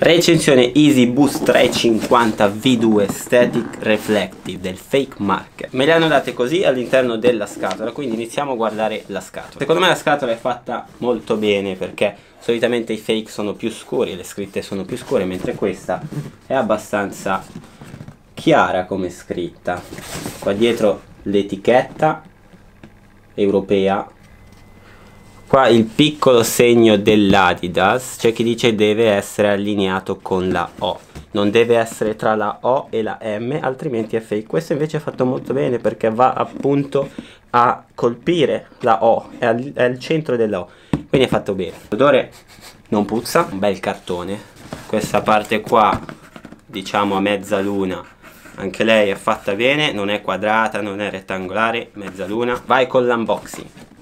Recensione Easy Boost 350 V2 Static Reflective del Fake Market. Me le hanno date così all'interno della scatola, quindi iniziamo a guardare la scatola. Secondo me la scatola è fatta molto bene, perché solitamente i fake sono più scuri, le scritte sono più scure, mentre questa è abbastanza chiara come scritta. Qua dietro l'etichetta europea. Qua il piccolo segno dell'Adidas, c'è chi dice deve essere allineato con la O, non deve essere tra la O e la M, altrimenti è fake. Questo invece è fatto molto bene perché va appunto a colpire la O, è al centro della O, quindi è fatto bene. L'odore non puzza, un bel cartone. Questa parte qua, diciamo a mezzaluna, anche lei è fatta bene, non è quadrata, non è rettangolare, mezzaluna. Vai con l'unboxing.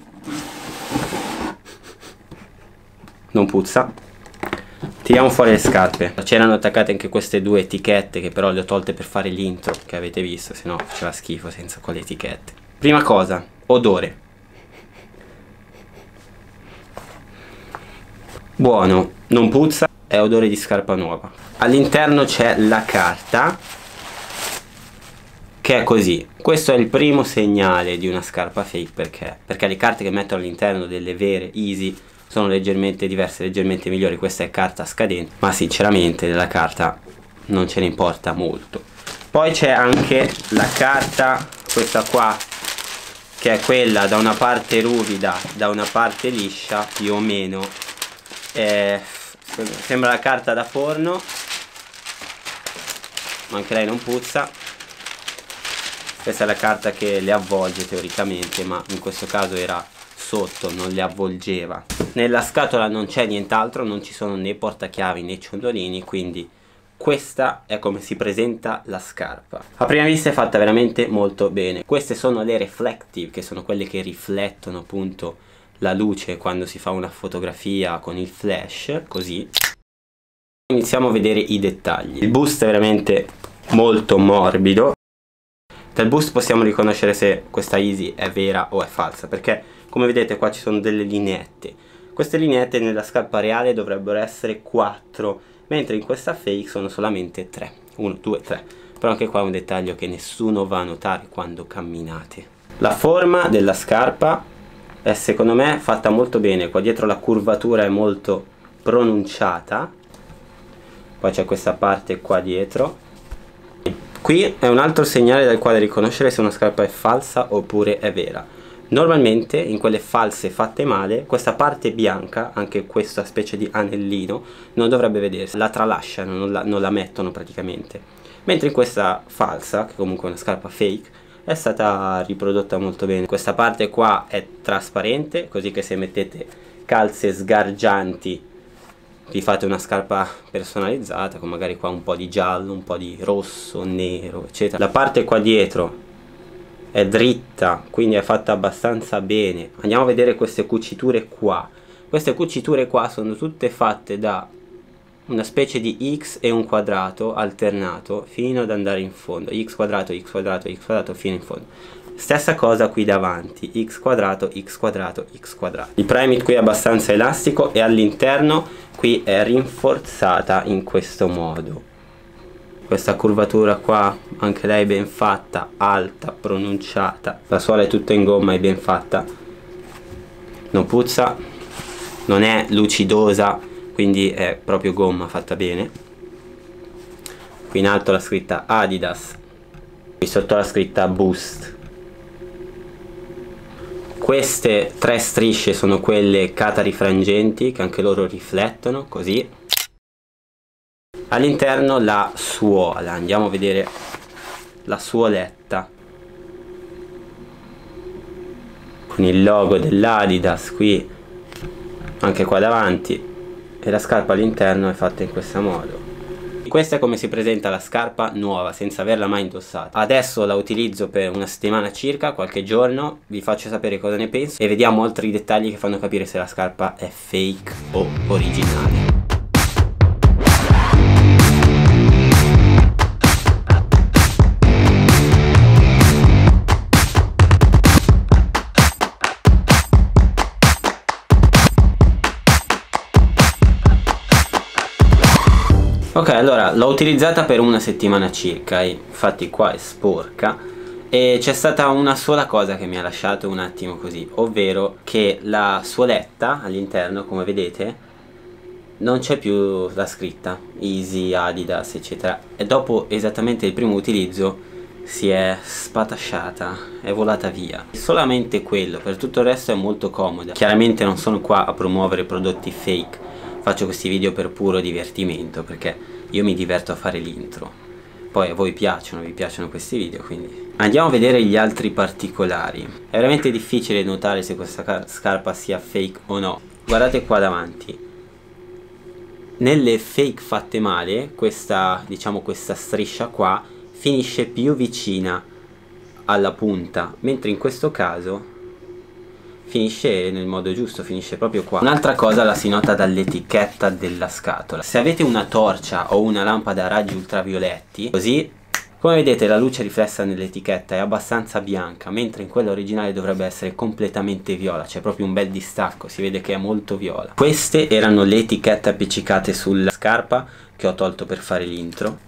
Non puzza. Tiriamo fuori le scarpe. C'erano attaccate anche queste due etichette, che però le ho tolte per fare l'intro, che avete visto, se no faceva schifo senza quelle etichette. Prima cosa, odore. Buono, non puzza, è odore di scarpa nuova. All'interno c'è la carta, che è così. Questo è il primo segnale di una scarpa fake. Perché le carte che metto all'interno delle vere Easy sono leggermente diverse, leggermente migliori. Questa è carta scadente, ma sinceramente della carta non ce ne importa molto. Poi c'è anche la carta, questa qua, che è quella da una parte ruvida, da una parte liscia, più o meno. Sembra la carta da forno, ma anche lei non puzza. Questa è la carta che le avvolge teoricamente, ma in questo caso era sotto, non le avvolgeva. Nella scatola non c'è nient'altro, non ci sono né portachiavi né ciondolini, quindi questa è come si presenta la scarpa. A prima vista è fatta veramente molto bene. Queste sono le reflective, che sono quelle che riflettono appunto la luce quando si fa una fotografia con il flash, così. Iniziamo a vedere i dettagli. Il boost è veramente molto morbido. Dal boost possiamo riconoscere se questa Easy è vera o è falsa, perché come vedete qua ci sono delle lineette. Queste lineette nella scarpa reale dovrebbero essere 4, mentre in questa fake sono solamente 3. 1, 2, 3. Però anche qua è un dettaglio che nessuno va a notare quando camminate. La forma della scarpa è secondo me fatta molto bene. Qua dietro la curvatura è molto pronunciata. Poi c'è questa parte qua dietro. Qui è un altro segnale dal quale riconoscere se una scarpa è falsa oppure è vera. Normalmente in quelle false fatte male, questa parte bianca, anche questa specie di anellino, non dovrebbe vedersi, la tralasciano, non la mettono praticamente. Mentre in questa falsa, che comunque è una scarpa fake, è stata riprodotta molto bene. Questa parte qua è trasparente, così che se mettete calze sgargianti vi fate una scarpa personalizzata, con magari qua un po' di giallo, un po' di rosso, nero, eccetera. La parte qua dietro è dritta, quindi è fatta abbastanza bene. Andiamo a vedere queste cuciture qua. Queste cuciture qua sono tutte fatte da una specie di X e un quadrato alternato fino ad andare in fondo. X quadrato, X quadrato, X quadrato fino in fondo. Stessa cosa qui davanti, X quadrato, X quadrato, X quadrato. Il Primeknit qui è abbastanza elastico e all'interno qui è rinforzata in questo modo. Questa curvatura qua, anche lei ben fatta, alta, pronunciata. La suola è tutta in gomma e ben fatta. Non puzza, non è lucidosa, quindi è proprio gomma fatta bene. Qui in alto la scritta Adidas, qui sotto la scritta Boost. Queste 3 strisce sono quelle catarifrangenti, che anche loro riflettono, così. All'interno la suola, andiamo a vedere la suoletta con il logo dell'Adidas qui, anche qua davanti, e la scarpa all'interno è fatta in questo modo. Questa è come si presenta la scarpa nuova senza averla mai indossata. Adesso la utilizzo per una settimana circa, qualche giorno, vi faccio sapere cosa ne penso e vediamo altri dettagli che fanno capire se la scarpa è fake o originale. Ok, allora l'ho utilizzata per una settimana circa, infatti qua è sporca, e c'è stata una sola cosa che mi ha lasciato un attimo così, ovvero che la suoletta all'interno, come vedete, non c'è più la scritta Easy, Adidas eccetera, e dopo esattamente il primo utilizzo si è spatasciata, è volata via. Solamente quello, per tutto il resto è molto comoda. Chiaramente non sono qua a promuovere prodotti fake, faccio questi video per puro divertimento perché io mi diverto a fare l'intro, poi a voi piacciono, vi piacciono questi video, quindi andiamo a vedere gli altri particolari. È veramente difficile notare se questa scarpa sia fake o no. Guardate qua davanti, nelle fake fatte male questa, diciamo, questa striscia qua finisce più vicina alla punta, mentre in questo caso finisce nel modo giusto, finisce proprio qua. Un'altra cosa la si nota dall'etichetta della scatola. Se avete una torcia o una lampada a raggi ultravioletti, così, come vedete la luce riflessa nell'etichetta è abbastanza bianca, mentre in quella originale dovrebbe essere completamente viola, c'è proprio un bel distacco, si vede che è molto viola. Queste erano le etichette appiccicate sulla scarpa che ho tolto per fare l'intro.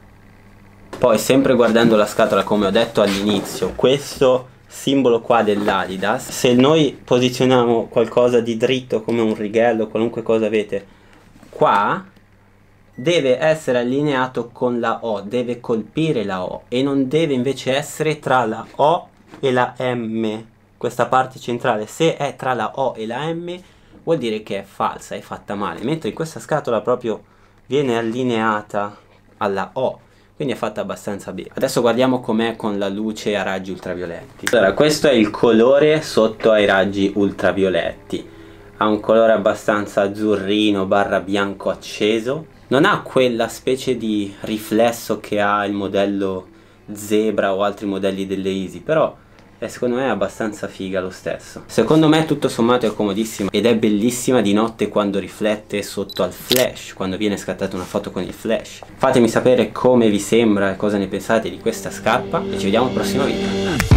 Poi sempre guardando la scatola, come ho detto all'inizio, questo simbolo qua dell'Adidas, se noi posizioniamo qualcosa di dritto come un righello, qualunque cosa avete qua, deve essere allineato con la O, deve colpire la O e non deve invece essere tra la O e la M, questa parte centrale. Se è tra la O e la M vuol dire che è falsa, è fatta male, mentre in questa scatola proprio viene allineata alla O, quindi è fatta abbastanza bene. Adesso guardiamo com'è con la luce a raggi ultravioletti. Allora, questo è il colore sotto ai raggi ultravioletti, ha un colore abbastanza azzurrino barra bianco acceso, non ha quella specie di riflesso che ha il modello Zebra o altri modelli delle Easy, però secondo me è abbastanza figa lo stesso. Secondo me tutto sommato è comodissima ed è bellissima di notte quando riflette sotto al flash, quando viene scattata una foto con il flash. Fatemi sapere come vi sembra e cosa ne pensate di questa scarpa e ci vediamo al prossimo video.